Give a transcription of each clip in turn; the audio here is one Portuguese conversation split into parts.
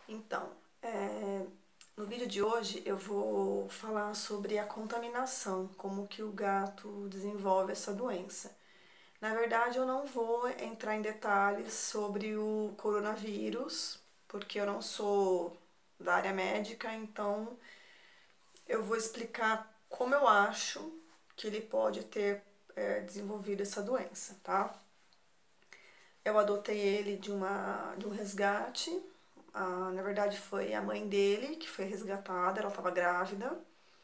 Então, no vídeo de hoje eu vou falar sobre a contaminação, como que o gato desenvolve essa doença. Na verdade, eu não vou entrar em detalhes sobre o coronavírus, porque eu não sou da área médica, então eu vou explicar como eu acho que ele pode ter desenvolvido essa doença, tá? Eu adotei ele de um resgate. Na verdade, foi a mãe dele que foi resgatada, ela estava grávida.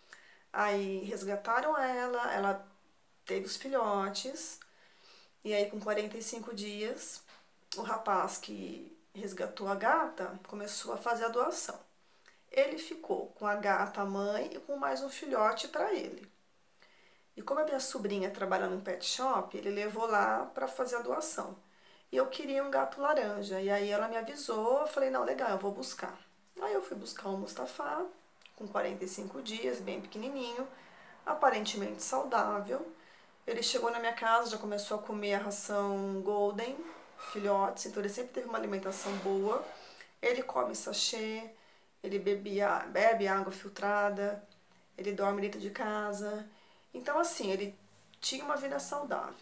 Aí resgataram ela teve os filhotes. E aí, com 45 dias, o rapaz que resgatou a gata começou a fazer a doação. Ele ficou com a gata, a mãe, e com mais um filhote para ele. E como a minha sobrinha trabalha num pet shop, ele levou lá para fazer a doação. E eu queria um gato laranja. E aí ela me avisou, eu falei, não, legal, eu vou buscar. Aí eu fui buscar um Mustafa, com 45 dias, bem pequenininho, aparentemente saudável. Ele chegou na minha casa, já começou a comer a ração Golden, filhotes, então ele sempre teve uma alimentação boa. Ele come sachê, ele bebe água filtrada, ele dorme dentro de casa. Então, assim, ele tinha uma vida saudável.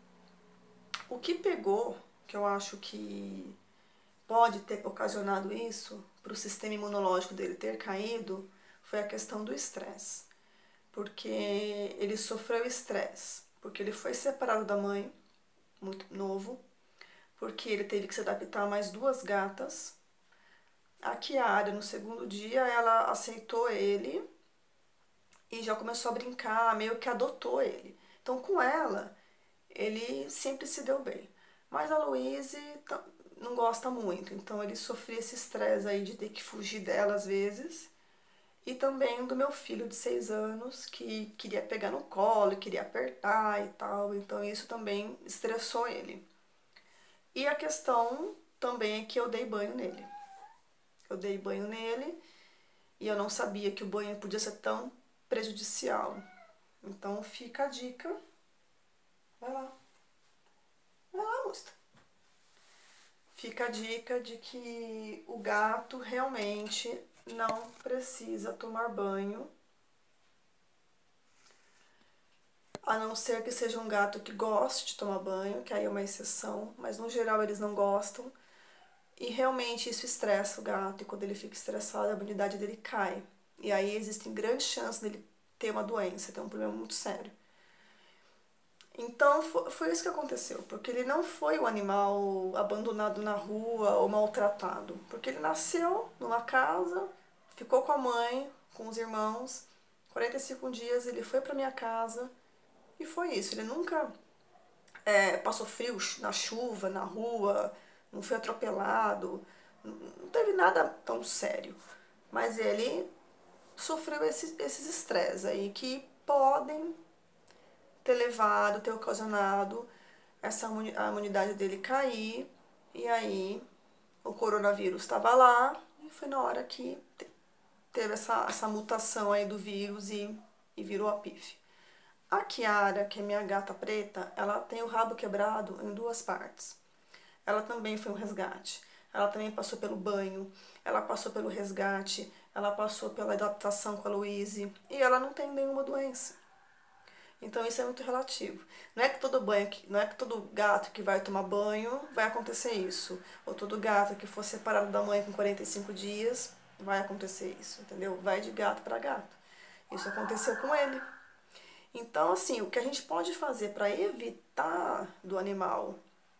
O que pegou, que eu acho que pode ter ocasionado isso, para o sistema imunológico dele ter caído, foi a questão do estresse. Porque ele sofreu estresse, porque ele foi separado da mãe, muito novo, porque ele teve que se adaptar a mais duas gatas. A Kiara, no segundo dia, ela aceitou ele e já começou a brincar, meio que adotou ele. Então, com ela, ele sempre se deu bem. Mas a Louise não gosta muito, então ele sofria esse estresse aí de ter que fugir dela às vezes. E também do meu filho de 6 anos, que queria pegar no colo, queria apertar e tal, então isso também estressou ele. E a questão também é que eu dei banho nele. Eu dei banho nele e eu não sabia que o banho podia ser tão prejudicial. Então fica a dica. Vai lá, moça. Fica a dica de que o gato realmente não precisa tomar banho, a não ser que seja um gato que goste de tomar banho, que aí é uma exceção, mas no geral eles não gostam. E realmente isso estressa o gato, e quando ele fica estressado, a imunidade dele cai. E aí existem grandes chances dele ter uma doença, ter um problema muito sério. Então foi isso que aconteceu, porque ele não foi um animal abandonado na rua ou maltratado, porque ele nasceu numa casa, ficou com a mãe, com os irmãos, 45 dias ele foi para minha casa e foi isso. Ele nunca passou frio na chuva, na rua, não foi atropelado, não teve nada tão sério, mas ele sofreu esses estresses aí que podem ter levado, ter ocasionado a imunidade dele cair, e aí o coronavírus estava lá, e foi na hora que teve essa mutação aí do vírus e virou a pife. A Kiara, que é minha gata preta, ela tem o rabo quebrado em duas partes. Ela também foi um resgate. Ela também passou pelo banho, ela passou pelo resgate, ela passou pela adaptação com a Louise e ela não tem nenhuma doença. Então isso é muito relativo. Não é que todo gato que vai tomar banho vai acontecer isso. Ou todo gato que for separado da mãe com 45 dias vai acontecer isso, entendeu? Vai de gato para gato. Isso aconteceu com ele. Então, assim, o que a gente pode fazer para evitar do animal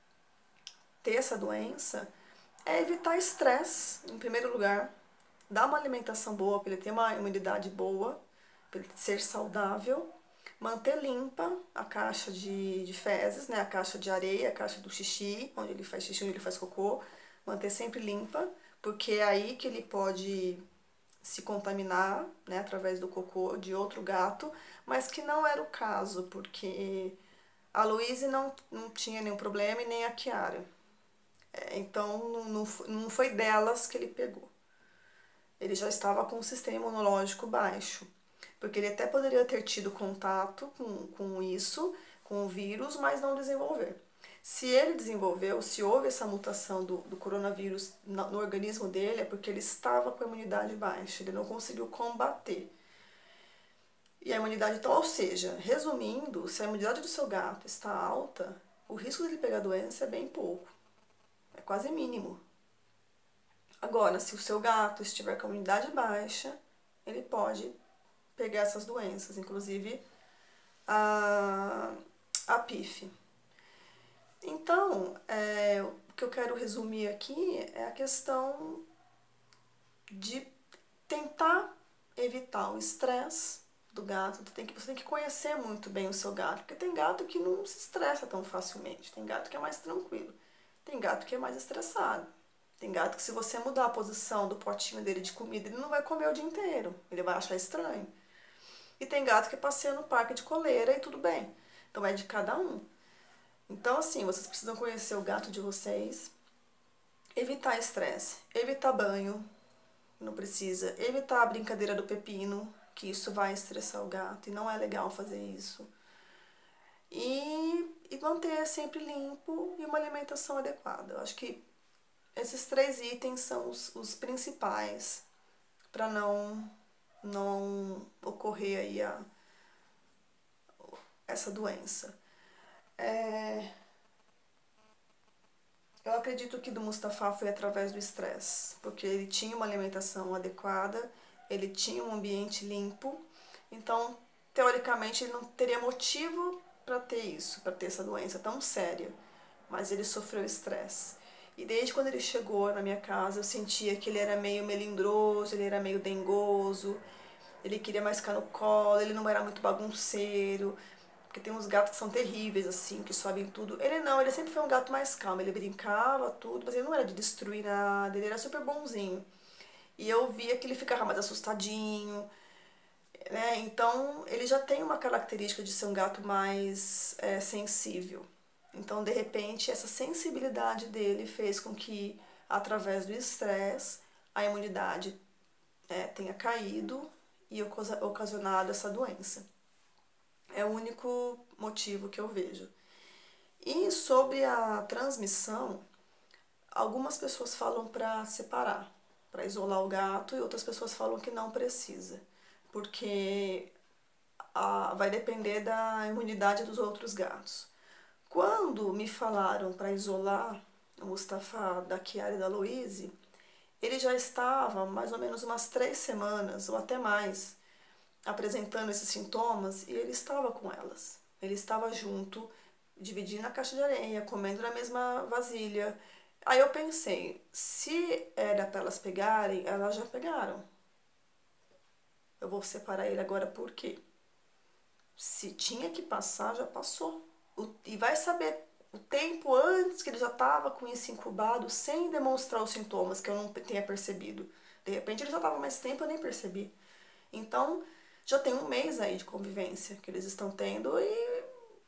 ter essa doença é evitar estresse, em primeiro lugar, dar uma alimentação boa para ele ter uma imunidade boa, para ele ser saudável, manter limpa a caixa de fezes, né, a caixa de areia, a caixa do xixi, onde ele faz cocô, manter sempre limpa, porque é aí que ele pode se contaminar, né, através do cocô de outro gato, mas que não era o caso, porque a Louise não tinha nenhum problema e nem a Kiara. Então não foi delas que ele pegou. Ele já estava com o sistema imunológico baixo, porque ele até poderia ter tido contato com isso, com o vírus, mas não desenvolver. Se ele desenvolveu, se houve essa mutação do coronavírus no organismo dele, é porque ele estava com a imunidade baixa, ele não conseguiu combater. E a imunidade, então, ou seja, resumindo, se a imunidade do seu gato está alta, o risco dele pegar doença é bem pouco, é quase mínimo. Agora, se o seu gato estiver com a imunidade baixa, ele pode pegar essas doenças, inclusive a PIF. Então, o que eu quero resumir aqui é a questão de tentar evitar o estresse do gato. Você tem que conhecer muito bem o seu gato, porque tem gato que não se estressa tão facilmente, tem gato que é mais tranquilo, tem gato que é mais estressado, tem gato que se você mudar a posição do potinho dele de comida, ele não vai comer o dia inteiro, ele vai achar estranho. E tem gato que passeia no parque de coleira e tudo bem. Então é de cada um. Então, assim, vocês precisam conhecer o gato de vocês, evitar estresse, evitar banho, não precisa, evitar a brincadeira do pepino, que isso vai estressar o gato e não é legal fazer isso. E manter sempre limpo e uma alimentação adequada. Eu acho que esses 3 itens são os principais para não ocorrer aí essa doença. Eu acredito que do Mustafa foi através do estresse, porque ele tinha uma alimentação adequada, ele tinha um ambiente limpo, então, teoricamente, ele não teria motivo para ter isso, para ter essa doença tão séria, mas ele sofreu estresse. E desde quando ele chegou na minha casa, eu sentia que ele era meio melindroso, ele era meio dengoso, ele queria mais ficar no colo, ele não era muito bagunceiro, porque tem uns gatos que são terríveis, assim, que sobem tudo. Ele não, ele sempre foi um gato mais calmo, ele brincava, tudo, mas ele não era de destruir nada, ele era super bonzinho. E eu via que ele ficava mais assustadinho, né? Então, ele já tem uma característica de ser um gato mais sensível. Então, de repente, essa sensibilidade dele fez com que, através do estresse, a imunidade tenha caído e ocasionado essa doença. É o único motivo que eu vejo. E sobre a transmissão, algumas pessoas falam para separar, para isolar o gato, e outras pessoas falam que não precisa, porque vai depender da imunidade dos outros gatos. Quando me falaram para isolar o Mustafa da Chiara e da Louise, ele já estava mais ou menos umas 3 semanas ou até mais apresentando esses sintomas e ele estava com elas. Ele estava junto, dividindo a caixa de areia, comendo na mesma vasilha. Aí eu pensei, se era para elas pegarem, elas já pegaram. Eu vou separar ele agora por quê? Se tinha que passar, já passou. E vai saber o tempo antes que ele já estava com isso incubado, sem demonstrar os sintomas que eu não tenha percebido. De repente ele já estava mais tempo, eu nem percebi. Então, já tem 1 mês aí de convivência que eles estão tendo e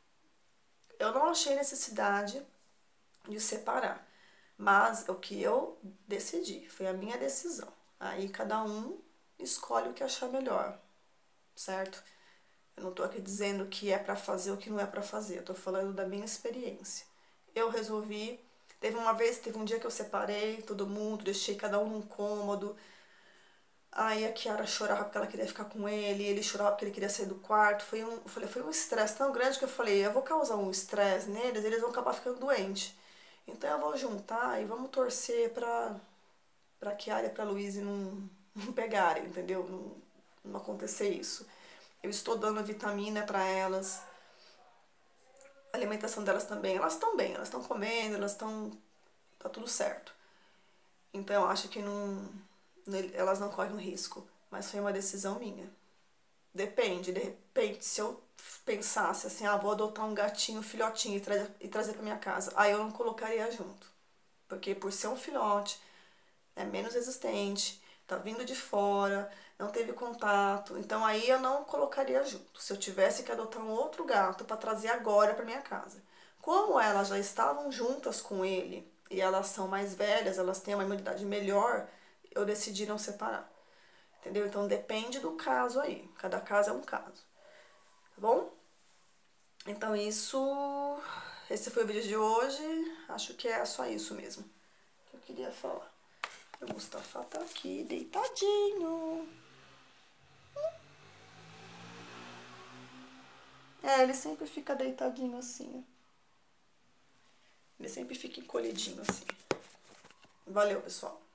eu não achei necessidade de separar. Mas o que eu decidi, foi a minha decisão. Aí cada um escolhe o que achar melhor, certo? Eu não tô aqui dizendo que é pra fazer ou que não é pra fazer, eu tô falando da minha experiência. Eu resolvi, teve um dia que eu separei todo mundo, deixei cada um num cômodo. Aí a Chiara chorava porque ela queria ficar com ele chorava porque ele queria sair do quarto. Foi um estresse tão grande que eu falei, eu vou causar um estresse neles, eles vão acabar ficando doentes. Então eu vou juntar e vamos torcer pra Chiara e pra Luísa não pegarem, entendeu? Não acontecer isso. Eu estou dando vitamina pra elas. A alimentação delas também. Elas estão bem, elas estão comendo, tá tudo certo. Então eu acho que elas não correm risco. Mas foi uma decisão minha. Depende, de repente, se eu pensasse assim, vou adotar um gatinho, filhotinho e trazer pra minha casa, aí eu não colocaria junto. Porque por ser um filhote, é menos resistente, tá vindo de fora, não teve contato, então aí eu não colocaria junto. Se eu tivesse que adotar um outro gato para trazer agora para minha casa. Como elas já estavam juntas com ele e elas são mais velhas, elas têm uma imunidade melhor, eu decidi não separar. Entendeu? Então depende do caso aí. Cada caso é um caso. Tá bom? Então isso esse foi o vídeo de hoje. Acho que é só isso mesmo que eu queria falar. O Mustafa tá aqui, deitadinho. É, ele sempre fica deitadinho assim. Ele sempre fica encolhidinho assim. Valeu, pessoal.